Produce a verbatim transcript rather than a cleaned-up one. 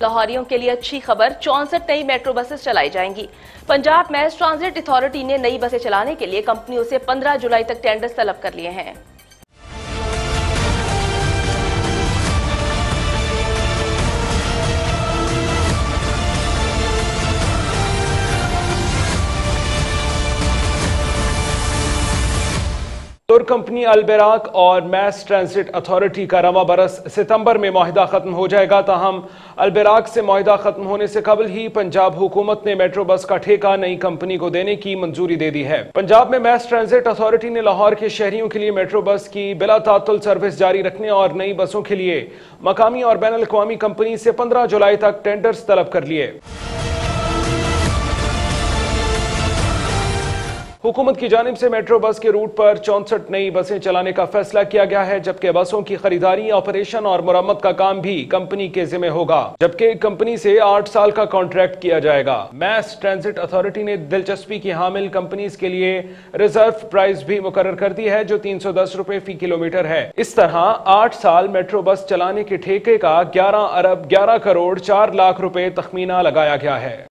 लाहौरियों के लिए अच्छी खबर, चौसठ नई मेट्रो बसेस चलाई जाएंगी। पंजाब मैस ट्रांजिट अथॉरिटी ने नई बसें चलाने के लिए कंपनियों से पंद्रह जुलाई तक टेंडर्स तलब कर लिए हैं। तुर्क कंपनी अलबेराक और मैस ट्रांजिट अथॉरिटी का रवा बरस सितंबर में मुआहिदा खत्म हो जाएगा। ताहम अलबेराक से मुआहिदा खत्म होने से कबल ही पंजाब हुकूमत ने मेट्रो बस का ठेका नई कंपनी को देने की मंजूरी दे दी है। पंजाब में मैस ट्रांजिट अथॉरिटी ने लाहौर के शहरियों के लिए मेट्रो बस की बिला तातुल सर्विस जारी रखने और नई बसों के लिए मकामी और बैन अल-अक़वामी कंपनी से पंद्रह जुलाई तक टेंडर्स तलब कर लिए। हुकूमत की जानिब से मेट्रो बस के रूट पर चौसठ नई बसें चलाने का फैसला किया गया है, जबकि बसों की खरीदारी, ऑपरेशन और मुरम्मत का काम भी कंपनी के जिम्मे होगा, जबकि कंपनी से आठ साल का कॉन्ट्रैक्ट किया जाएगा। मैस ट्रांजिट अथॉरिटी ने दिलचस्पी की हामिल कंपनीज के लिए रिजर्व प्राइस भी मुकर्रर कर दी है, जो तीन सौ दस रुपए फी किलोमीटर है। इस तरह आठ साल मेट्रो बस चलाने के ठेके का ग्यारह अरब ग्यारह करोड़ चार लाख रुपए तखमीना लगाया गया है।